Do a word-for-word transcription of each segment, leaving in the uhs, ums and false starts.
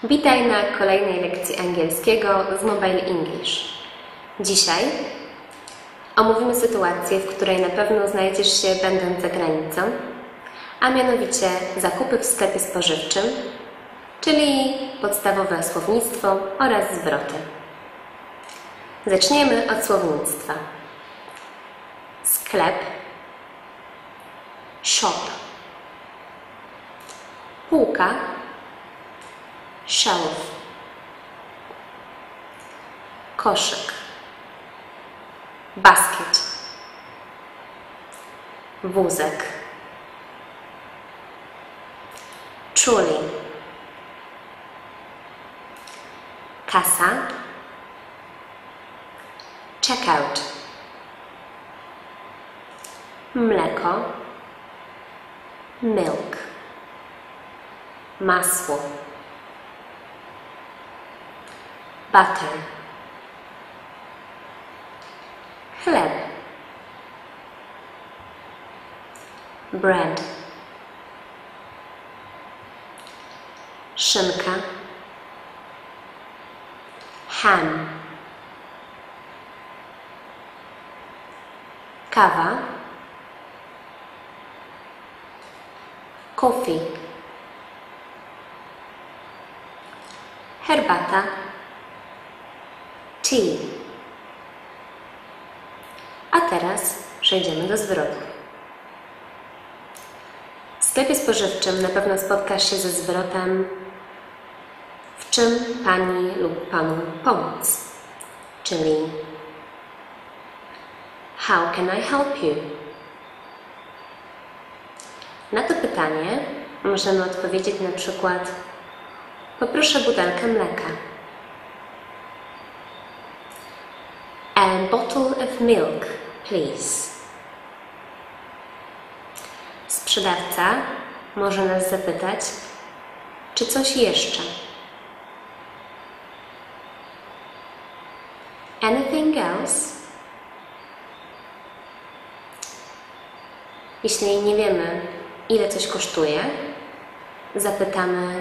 Witaj na kolejnej lekcji angielskiego z Mobile English. Dzisiaj omówimy sytuację, w której na pewno znajdziesz się będąc za granicą, a mianowicie zakupy w sklepie spożywczym, czyli podstawowe słownictwo oraz zwroty. Zaczniemy od słownictwa. Sklep, shop. Półka, shelf. Koszyk, basket. Wózek, trolley. Kasa, checkout. Mleko, milk. Masło, butter. Chleb, bread. Szynka, ham. Kawa, coffee. Herbata, tea. A teraz przejdziemy do zwrotów. W sklepie spożywczym na pewno spotkasz się ze zwrotem w czym pani lub panu pomóc, czyli how can I help you? Na to pytanie możemy odpowiedzieć na przykład poproszę butelkę mleka. A bottle of milk, please. Sprzedawca może nas zapytać, czy coś jeszcze. Anything else? Jeśli nie wiemy, ile coś kosztuje, zapytamy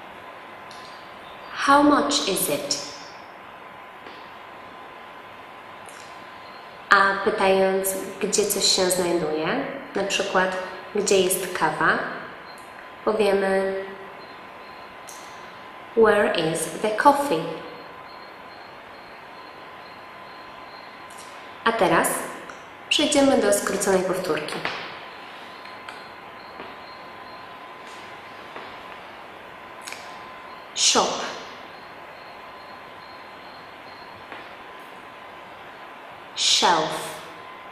how much is it? A pytając, gdzie coś się znajduje, na przykład, gdzie jest kawa, powiemy where is the coffee? A teraz przejdziemy do skróconej powtórki. Shop, shelf,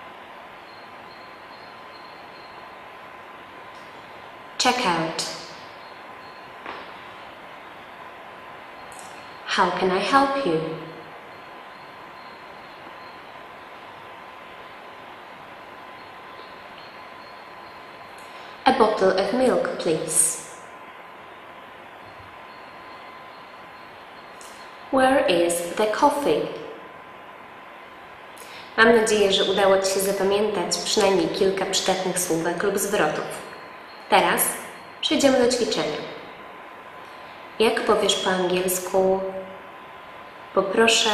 checkout. How can I help you? A bottle of milk, please. Where is the coffee? Mam nadzieję, że udało Ci się zapamiętać przynajmniej kilka przydatnych słówek lub zwrotów. Teraz przejdziemy do ćwiczenia. Jak powiesz po angielsku poproszę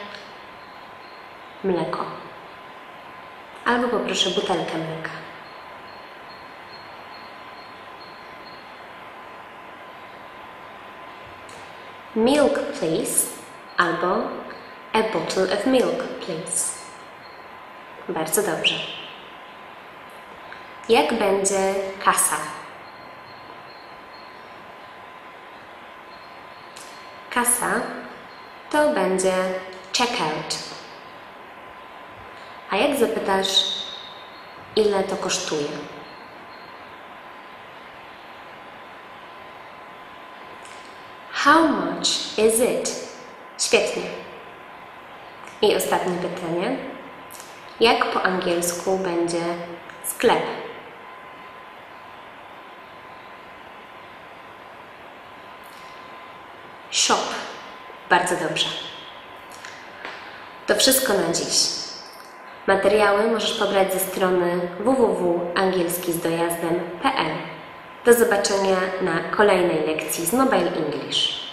mleko albo poproszę butelkę mleka? Milk, please, albo a bottle of milk, please. Bardzo dobrze. Jak będzie kasa? Kasa to będzie checkout. A jak zapytasz, ile to kosztuje? How much is it? Świetnie. I ostatnie pytanie. Jak po angielsku będzie sklep? Shop. Bardzo dobrze. To wszystko na dziś. Materiały możesz pobrać ze strony w w w kropka angielski z dojazdem kropka p l. Do zobaczenia na kolejnej lekcji z Mobile English.